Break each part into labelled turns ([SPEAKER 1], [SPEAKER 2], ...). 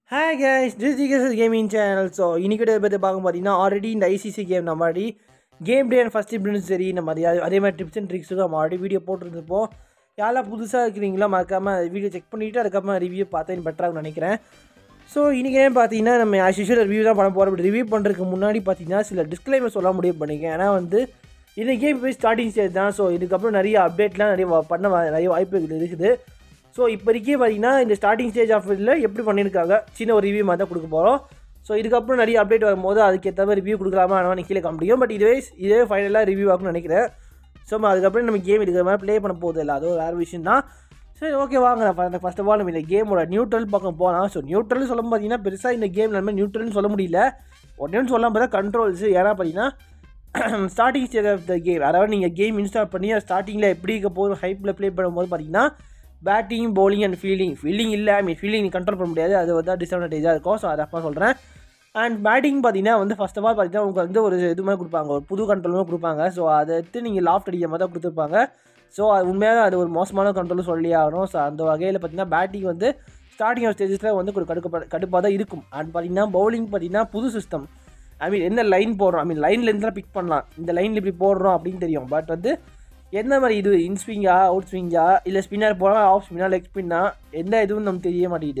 [SPEAKER 1] Hi guys, this is Gkssgaming channel. So இன்னைக்கு பற்றி பார்க்க பார்த்தீங்கன்னா ஆல்ரெடி இந்த ஐசிசி கேம் நம்ம ஆடி கேம் டே அண்ட் ஃபஸ்ட் இப்படின்னு சரி நம்ம அதே மாதிரி டிப்ஸ் அண்ட் ட்ரிக்ஸுக்கு நம்ம ஆல்ரெடி வீடியோ போட்டுருந்துப்போம். யாரெல்லாம் புதுசாக இருக்கிறீங்களோ மறக்காமல் வீடியோ செக் பண்ணிவிட்டு அதுக்கப்புறமா ரிவ்யூ பார்த்தேன் பெட்டராக நினைக்கிறேன். ஸோ இன்றைக்கி ஏன் பார்த்தீங்கன்னா நம்ம ஆஸ் யூஷுவல் ரிவ்யூ தான் பண்ண போகிறோம். ரிவ்யூ பண்ணுறதுக்கு முன்னாடி பார்த்தீங்கன்னா சில டிஸ்க்ளைமர் சொல்ல முடிவு பண்ணிக்கேன். ஏன்னா வந்து இந்த கேம் போய் ஸ்டார்டிங் ஸ்டேஜ் தான். ஸோ இதுக்கப்புறம் நிறைய அப்டேட்லாம் நிறைய வாய்ப்புகள் இருக்குது. ஸோ இப்போதைக்கே பார்த்தீங்கன்னா இந்த ஸ்டார்டிங் ஸ்டேஜ் ஆஃப் இதில் எப்படி பண்ணியிருக்காங்க சின்ன ஒரு ரிவ்யூ மாதிரி தான் கொடுக்க போகிறோம். ஸோ இதுக்கப்புறம் நிறைய அப்டேட் வரும்போது அதுக்கேற்ற மாதிரி ரிவ்யூ கொடுக்கலாமா ஆனால் கீழே காண முடியும். பட் இதே ஃபைனலாக ரிவ்யூ ஆகும்னு நினைக்கிறேன். ஸோ அதுக்கப்புறம் நம்ம கேம் இருக்கிற மாதிரி ப்ளே பண்ண போகுது இல்லை, அது ஒரு வேறு விஷயம் தான். சரி ஓகே வாங்க நான் ஃபர்ஸ்ட் ஆஃப் ஆல் நம்ம இந்த கேமோட நியூட்ரல் பக்கம் போகலாம். ஸோ நியூட்ரல் சொல்லும் பார்த்தீங்கன்னா பெருசாக இந்த கேம் நம்ம நியூட்ரல்னு சொல்ல முடியல. ஒன்றுன்னு சொல்லாமல் பார்த்தா கண்ட்ரோல்ஸு. ஏன்னா பார்த்தீங்கன்னா starting stage of the game, அதாவது நீங்கள் கேம் இன்ஸ்டால் பண்ணி ஸ்டார்டிங்கில் எப்படி இருக்க போதும் ஹைப்பில் ப்ளே பண்ணும்போது பார்த்தீங்கன்னா பேட்டிங் பவுலிங் அண்ட் ஃபீல்டிங் இல்லை. ஃபீல்டிங் கண்ட்ரோல் பண்ண முடியாது, அது வந்து டிஸ்அட்வான்டேஜாக இருக்கும். ஸோ அதை அப்பா சொல்கிறேன். அண்ட் பேட்டிங் பார்த்தீங்கன்னா வந்து ஃபர்ஸ்ட் ஆஃப் ஆல் பார்த்தீங்கன்னா உங்களுக்கு வந்து ஒரு இது மாதிரி கொடுப்பாங்க, ஒரு புது கண்ட்ரோலும் கொடுப்பாங்க. ஸோ அதை எடுத்து நீங்கள் லாஃப்ட் அடிக்கிற மாதிரி தான் கொடுத்துருப்பாங்க. ஸோ அது உண்மையாக அது ஒரு மோசமான கண்ட்ரோலும் சொல்லி ஆகணும். ஸோ அந்த வகையில் பார்த்தீங்கன்னா பேட்டிங் வந்து ஸ்டார்டிங் ஆஃப் ஸ்டேஜஸில் வந்து ஒரு கடுப்பாக தான் இருக்கும். அண்ட் பார்த்தீங்கன்னா பவுலிங் பார்த்தீங்கன்னா புது சிஸ்டம். என்ன லைன் போடுறோம், லைன்லேருந்து தான் பிக் பண்ணலாம், இந்த லைனில் இப்படி போடுறோம் அப்படின்னு தெரியும். பட் வந்து எந்த மாதிரி இது இன்ஸ்விங்கா அவுட் ஸ்விங்கா இல்லை ஸ்பின்னர் போனால் ஆஃப் ஸ்பின்னா லெக் ஸ்பின்னா எந்த இதுவும் நமக்கு தெரிய மாட்டேங்குது.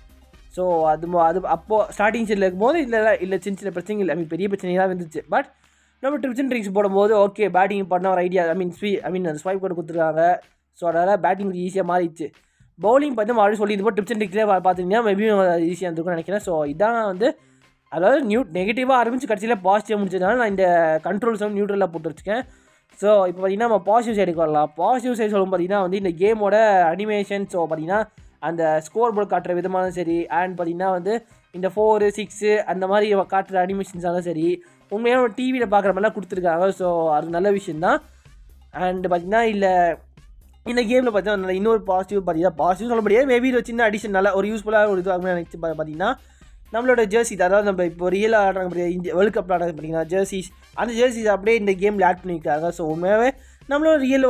[SPEAKER 1] ஸோ அது அப்போது ஸ்டார்டிங் ஸ்டேஜில் இருக்கும்போது இல்லை சின்ன சின்ன பிரச்சனைகள் இல்லை, பெரிய பிரச்சனைலாம் வந்துச்சு. பட் நம்ம டிப்ஸ் அண்ட் ட்ரிக்ஸ் போடும்போது ஓகே பேட்டிங் பண்ண ஒரு ஐடியா அந்த ஸ்வைப் கோட் கொடுத்துருக்காங்க. ஸோ அதனால் பேட்டிங் ஈஸியாக மாறிடுச்சு. பவுலிங் பார்த்து ஆல்ரெடி சொல்லி இது டிப்ஸ் அண்ட் ட்ரிக்ஸே பார்த்துட்டிங்கன்னா மேபி ஈஸியாக இருந்திருக்கும்னு நினைக்கிறேன். ஸோ இதான் வந்து அதாவது நெகட்டிவாக ஆரம்பித்து கடைசியில் பாசிட்டிவாக முடிச்சதுனால நான் இந்த கண்ட்ரோல்ஸ் வந்து நியூட்ரலாக போட்டு வச்சுருக்கேன். ஸோ இப்போ பார்த்தீங்கன்னா நம்ம பாசிட்டிவ் சைடுக்கு வரலாம். பாசிட்டிவ் சைடு சொல்லும் பார்த்தீங்கன்னா வந்து இந்த கேமோட அனிமேஷன். ஸோ பார்த்தீங்கன்னா அந்த ஸ்கோர் போர்டு காட்டுற விதமானும் சரி, அண்ட் பார்த்தீங்கன்னா வந்து இந்த 4, 6 அந்த மாதிரி காட்டுற அனிமேஷன்ஸாலும் சரி உண்மையாக டிவியில் பார்க்குற மாதிரிலாம் கொடுத்துருக்காங்க. ஸோ அது நல்ல விஷயந்தான். அண்ட் பார்த்தீங்கன்னா இல்லை இந்த கேமில் பார்த்தீங்கன்னா இன்னொரு பாசிட்டிவ் பாசிட்டிவ் சொல்ல முடியாது, மேபி ஒரு சின்ன அடிஷன் நல்ல ஒரு யூஸ்ஃபுல்லாக ஒரு இதுவாக நினச்சி பார்த்தீங்கன்னா நம்மளோட ஜெர்சிஸ், அதாவது நம்ம இப்போ ரியலாக ஆடுறாங்க வேர்ல்டு கப்பில் ஆடுறாங்க பார்த்தீங்கன்னா ஜெர்சிஸ், அந்த ஜெர்சிஸ் அப்படியே இந்த கேமில் ஆட் பண்ணியிருக்காங்க. ஸோ உண்மையாகவே நம்மளோட ரியல்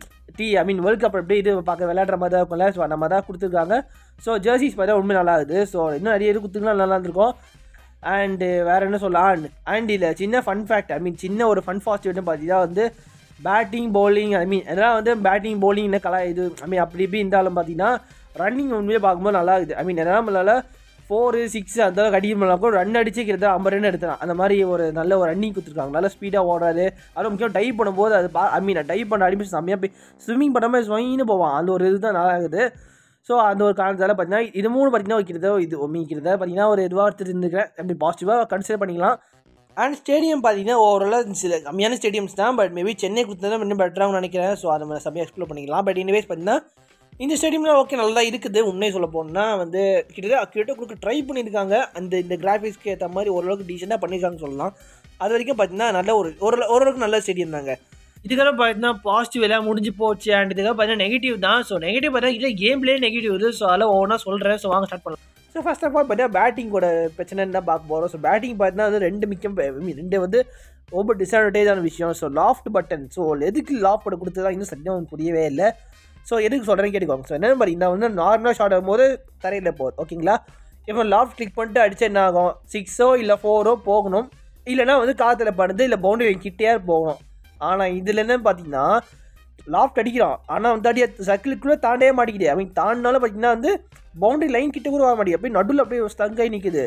[SPEAKER 1] வேர்ல்டு கப் அப்படியே இது பார்க்க விளையாடுற மாதிரி தான் இருக்கும்ல. ஸோ நம்ம தான் கொடுத்துருக்காங்க. ஸோ ஜெர்சிஸ் பார்த்தா உண்மை நல்லா இருக்குது. ஸோ இன்னும் நிறைய இது கொடுத்துருக்கலாம், நல்லா இருந்திருக்கும். அண்டு வேறு என்ன சொல்லலாம், அண்ட் இல்லை சின்ன ஃபன் ஃபேக்ட், சின்ன ஒரு ஃபன் பாசிட்டிவ்னு பார்த்தீங்கன்னா வந்து பேட்டிங் பவுலிங் அதெல்லாம் வந்து பேட்டிங் பவுலிங் இது அப்படி இப்படி இருந்தாலும் பார்த்தீங்கன்னா ரன்னிங் உண்மையாக பார்க்கும்போது நல்லா இருக்குது. என்னால் நம்மளால் 4, 6 அந்த அடிக்கணும் ரன் அடிச்சு கிட்டத்தட்ட 50 ரன் எடுத்துலாம். அந்த மாதிரி ஒரு நல்ல ஒரு ரன்னிங் கொடுத்துருக்காங்க. நல்லா ஸ்பீடாக ஓடாது. அதுவும் முக்கியம் டைப் பண்ணும்போது அது டைப் பண்ண அடிமிச்சு செம்மையாக போய் ஸ்விம்மிங் பண்ணாமல் ஸ்வைன்னு போவான். அந்த ஒரு இதுதான் நல்லா இருக்குது. ஸோ அந்த ஒரு காரணத்தால் பார்த்தீங்கன்னா இது மூணு பார்த்தீங்கன்னா வைக்கிறத பார்த்தீங்கன்னா ஒரு இதுவாக எடுத்துகிட்டு இருந்துக்கிறேன். அப்படி பாசிட்டிவாக கன்சிடர் பண்ணிக்கலாம். அண்ட் ஸ்டேடியம் பார்த்தீங்கன்னா ஓவராலாக சில கம்மியான ஸ்டேடியம்ஸ் தான். பட் மேபி சென்னை கொடுத்தா இன்னும் பெட்டராக நினைக்கிறேன். ஸோ அதை நம்ம செம்மையாக எக்ஸ்ப்ளோர் பண்ணிக்கலாம். பட் இனிவேஸ் பார்த்தீங்கன்னா இந்த ஸ்டேடியமில் ஓகே நல்லா இருக்குது. உண்மையை சொல்ல போனால் வந்து கிட்டத்தட்ட கொடுக்க ட்ரை பண்ணியிருக்காங்க. இந்த கிராஃபிக்ஸ்க்கு ஏற்ற மாதிரி ஓரளவுக்கு டீசெண்டாக பண்ணியிருக்காங்கன்னு சொல்லலாம். அது வரைக்கும் பார்த்தீங்கன்னா நல்ல ஓரளவுக்கு நல்ல ஸ்டேடியம் தாங்க. இதுக்கெல்லாம் பார்த்தீங்கன்னா பாசிட்டிவ் எல்லாம் முடிஞ்சு போச்சு. அண்ட் இதுக்காக பார்த்தீங்கன்னா நெகட்டிவ் தான். ஸோ நெகட்டிவ் பார்த்தீங்கன்னா இல்லை கேம்லேயே நெகட்டிவ் இது. ஸோ அதெல்லாம் ஒவ்வொன்றா சொல்கிறேன். ஸோ வாங்க ஸ்டார்ட் பண்ணலாம். ஸோ ஃபர்ஸ்ட் ஆஃப் ஆல் பார்த்தீங்கன்னா பேட்டிங்கோட பிரச்சனைன்னு தான் பார்க்க போகிறோம். ஸோ பேட்டிங் பார்த்தீங்கன்னா வந்து ரெண்டு வந்து ரொம்ப டிஸ்அட்வான்டேஜான விஷயம். ஸோ லாஃப்ட் பட்டன், ஸோ எதுக்கு லாஃப்ட் பட்டன் கொடுத்ததான் இன்னும் சத்தியம் புரியவே இல்லை. ஸோ எதுக்கு சொல்கிறேன்னு கேட்டுக்கோங்க. ஸோ என்னென்னு பார்த்தீங்கன்னா வந்து நார்மலாக ஷாட் ஆகும்போது தரையில் போகுது ஓகேங்களா. இப்போ லாஃப்ட் கிளிக் பண்ணிட்டு அடித்தா என்ன ஆகும், 6ஓ இல்லை 4ஓ போகணும், இல்லைனா வந்து காற்றுல படுது இல்லை பவுண்டரி கிட்டே போகணும். ஆனால் இதில் என்னன்னு பார்த்தீங்கன்னா லாஃப்ட் அடிக்கிறான், ஆனால் வந்து சர்க்கிளுக்குள்ளே தாண்டவே மாட்டேங்குது. தாண்டினாலும் பார்த்தீங்கன்னா வந்து பவுண்டரி லைன் கிட்ட கூட வர மாட்டேங்குது, அப்படியே நடுவில் அப்படியே ஸ்டங்காகி நிற்குது.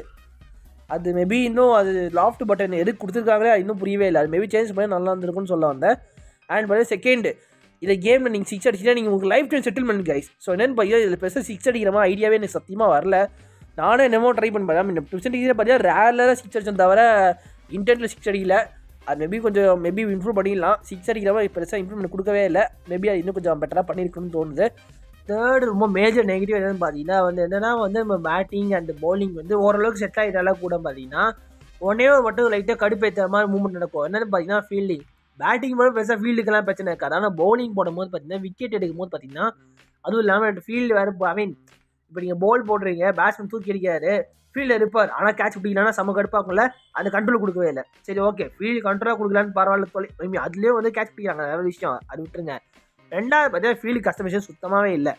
[SPEAKER 1] அது மேபி இன்னும் அது லாஃப்ட் பட்டன் எதுக்கு கொடுத்துருக்காங்களே இன்னும் புரியவே இல்லை. அது மேபி சேஞ்ச் பண்ணி நல்லா இருந்திருக்குன்னு சொல்ல வந்தேன். அண்ட் பார்த்தீங்கன்னா செகண்டு இதில் கேமில் நீங்கள் 6 அடிச்சுன்னா நீங்கள் உங்களுக்கு lifetime settlement guys. So என்னென்னு பார்த்தீங்கன்னா இதில் பெருசாக 6 அடிக்கிற மாதிரி ஐடியாவே எனக்கு சத்தியமாக வரல. நானும் என்னமோ ட்ரை பண்ணி பார்த்தேன். இந்த டிப்ஸ் பார்த்தீங்கன்னா ரேராக 6 அடிச்சது தவிர இன்டென்ட்டில் 6 அடிக்கல. அது மேபி இம்ப்ரூவ் பண்ணிடலாம். 6 அடிக்கிற மாதிரி பெருசாக இம்ப்ரூவ்மெண்ட் கொடுக்கவே இல்லை. மேபி அது இன்னும் கொஞ்சம் பெட்டராக பண்ணியிருக்கணும்னு தோணுது. தேர்டு ரொம்ப மேஜர் நெகட்டிவ் என்னென்னு பார்த்தீங்கன்னா வந்து என்னென்னா வந்து நம்ம பேட்டிங் அண்ட் பவுலிங் வந்து ஓரளவுக்கு செட் ஆகிட்டாலும் கூட பார்த்தீங்கன்னா ஒன்னே ஒரு மட்டும் லைட்டாக கடுப்பேற்ற மாதிரி மூவ்மெண்ட் நடக்கும். என்னென்னு பார்த்தீங்கன்னா ஃபீல்டிங் பேட்டிங் போது பெருசாக ஃபீல்டுக்கெல்லாம் பிரச்சனை இருக்காது. ஆனால் பவுலிங் போடும்போது பார்த்தீங்கன்னா விக்கெட் எடுக்கும் போது பார்த்தீங்கன்னா அதுவும் இல்லாமல் ஃபீல்டு வேறு இப்போ நீங்கள் பவுல் போடுறீங்க, பேட்ஸ்மேன் தூக்கி அடிக்காரு, ஃபீல்டு இருப்பார், ஆனால் கேட்ச் பிடிக்கலாம்னா செம்ம கடுப்பாக்கும்ல, அந்த கண்ட்ரோல் கொடுக்கவே இல்லை. சரி ஓகே ஃபீல்டு கண்ட்ரோலாக கொடுக்கலான்னு பரவாயில்ல, அதுலேயே வந்து கேட்ச் பிடிக்கிறாங்க, வேறு விஷயம், அது விட்டுருங்க. ரெண்டாவது பார்த்தீங்கன்னா ஃபீல்டு கஸ்டமைசேஷன் சுத்தமாகவே இல்லை.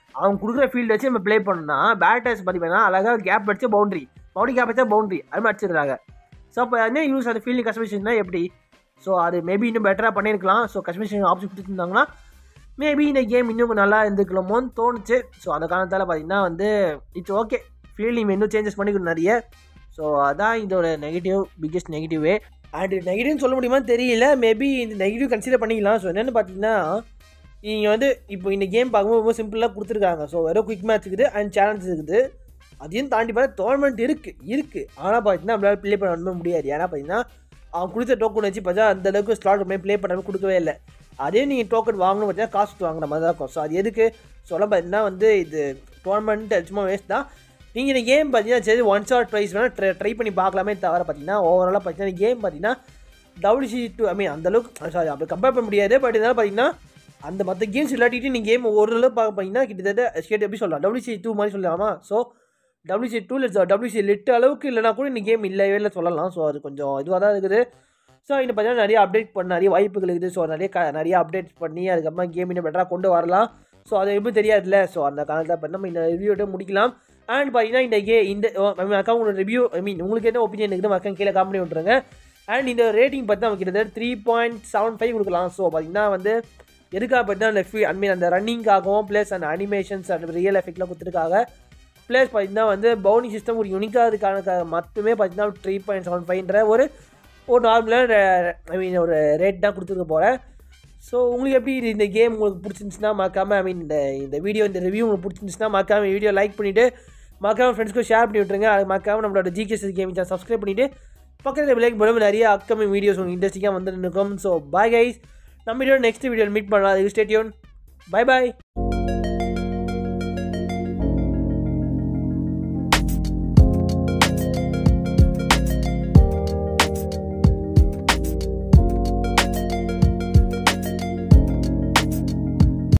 [SPEAKER 1] அவங்க கொடுக்குற ஃபீல்டு வச்சு நம்ம ப்ளே பண்ணோம்னா பேட்டர்ஸ் பார்த்தீங்கன்னா அழகாக கேப் அடிச்சு பவுண்டரி கேப் அடிச்சா பவுண்டரி அது மாதிரி அடிச்சிடுறாங்க. ஸோ அப்போ என்ன யூஸ் அந்த ஃபீல்டிங் கஸ்டமைசேஷன்னா எப்படி? ஸோ அது மேபி இன்னும் பெட்டராக பண்ணியிருக்கலாம். ஸோ கஸ்டமைசேஷன் ஆப்ஷன் கொடுத்துருந்தாங்கன்னா மேபி இந்த கேம் இன்னும் நல்லா இருந்துக்கலாமோன்னு தோணுச்சு. ஸோ அந்த காரணத்தால் பார்த்தீங்கன்னா வந்து இட்ஸ் ஓகே, ஃபீல்டிங் இன்னும் சேஞ்சஸ் பண்ணிக்கணும் நிறைய. ஸோ அதான் இதோட நெகட்டிவ், பிக்கெஸ்ட் நெகட்டிவே. அண்ட் நெகட்டிவ்னு சொல்ல முடியுமான்னு தெரியல, மேபி இந்த நெகட்டிவ் கன்சிடர் பண்ணிக்கலாம். ஸோ என்னென்னு பார்த்தீங்கன்னா நீங்கள் வந்து இப்போ இந்த கேம் பார்க்கும்போது ரொம்ப சிம்பிளாக கொடுத்துருக்காங்க. ஸோ வெறும் குயிக் மேட்ச் இருக்குது அண்ட் சேலஞ்ச் இருக்குது. அதையும் தாண்டி பார்த்தா டோர்னமெண்ட் இருக்குது. ஆனால் பார்த்தீங்கன்னா நம்மளால் ப்ளே பண்ண முடியாது. ஏன்னா பார்த்தீங்கன்னா அவங்க கொடுத்த டோக்கன் வச்சு பார்த்தா அந்தளவுக்கு ஸ்லாட் ப்ளே பண்ணாமல் கொடுக்கவே இல்லை. அதே நீங்கள் டோக்கன் வாங்கணும் பார்த்தீங்கன்னா காசு வாங்குற மாதிரி தான் இருக்கும். ஸோ அது எதுக்கு சொல்ல பார்த்தீங்கன்னா வந்து இது டோர்னமெண்ட் சும்மா வேஸ்ட் தான். நீங்கள் இந்த கேம் பார்த்தீங்கன்னா சரி ஒன் ஷாட் ப்ரைஸ் வேணால் ட்ரை பண்ணி பார்க்கலாமே தவிர பார்த்தீங்கன்னா ஓவராலாக பார்த்தீங்கன்னா இந்த கேம் பார்த்தீங்கன்னா WC2 அந்தளவுக்கு சாரி அப்படி கம்பேர் பண்ண முடியாது. பட் இதனால் பார்த்தீங்கன்னா அந்த மற்ற கேம்ஸ் இல்லாட்டிட்டு நீங்கள் கேம் ஓரளவு பார்த்தீங்கன்னா கிட்டத்தட்ட எப்படி சொல்லலாம் WC2 மாதிரி சொல்லலாமா? ஸோ WC2 இல்லை WC லிட் அளவுக்கு இல்லைனா கூட இந்த கேம் இல்லை சொல்லலாம். ஸோ அது கொஞ்சம் இதுவாக தான் இருக்குது. ஸோ இன்னும் பார்த்தீங்கன்னா நிறைய அப்டேட் பண்ண நிறைய வாய்ப்புகள் இருக்குது. ஸோ நிறைய அப்டேட் பண்ணி அதுக்கப்புறமா கேம் இன்னும் பெட்டராக கொண்டு வரலாம். ஸோ அது எப்படி தெரியாதுல்ல. ஸோ அந்த காலத்தில் பண்ணி நம்ம இந்த ரிவ்யூட்டை முடிக்கலாம். அண்ட் பார்த்தீங்கன்னா இந்த அக்கௌண்ட் ரிவ்யூ உங்களுக்கு என்ன ஒப்பீனியன் இருக்குது மக்கள் கீழே காமெடி விட்டுருங்க. அண்ட் இந்த ரேட்டிங் பார்த்து நம்ம கிட்டத்தட்ட 3.75 கொடுக்கலாம். ஸோ பார்த்தீங்கன்னா வந்து எதுக்காக பார்த்தீங்கன்னா அந்த ரன்னிங்காகவும் ப்ளஸ் அந்த அனிமேஷன்ஸ் அண்ட் ரியல் எஃபெக்ட்லாம் கொடுத்துருக்காங்க. ப்ளஸ் பார்த்தீங்கன்னா வந்து பவுலிங் சிஸ்டம் ஒரு யூனிக்காக அதுக்கான மட்டுமே பார்த்தீங்கன்னா 3.75ன்ற ஒரு நார்மலான ஒரு ரேட் தான் கொடுத்துருக்க போகிறேன். ஸோ உங்களுக்கு எப்படி இந்த கேம் உங்களுக்கு பிடிச்சிருந்துச்சுன்னா மறக்காமல் இந்த வீடியோ இந்த ரிவ்யூ உங்களுக்கு பிடிச்சிருந்துச்சுன்னா மறக்காமல் வீடியோ லைக் பண்ணிவிட்டு மறக்காமல் ஃப்ரெண்ட்ஸ்க்கு ஷேர் பண்ணி விட்டுருங்க. அது மறக்காமல் நம்மளோட Gkssgaming சேனல் சப்ஸ்கிரைப் பண்ணிவிட்டு பக்கத்தில் லைக் பண்ணும்போது நிறைய அப்கமிங் வீடியோஸ் உங்களுக்கு இன்ட்ரெஸ்டிங்காக வந்துட்டு இருக்கும். ஸோ பாய் கைஸ், நம்ம வீடியோ நெக்ஸ்ட் வீடியோவில் மீட் பண்ணலாம். Stay tuned. பை பாய்.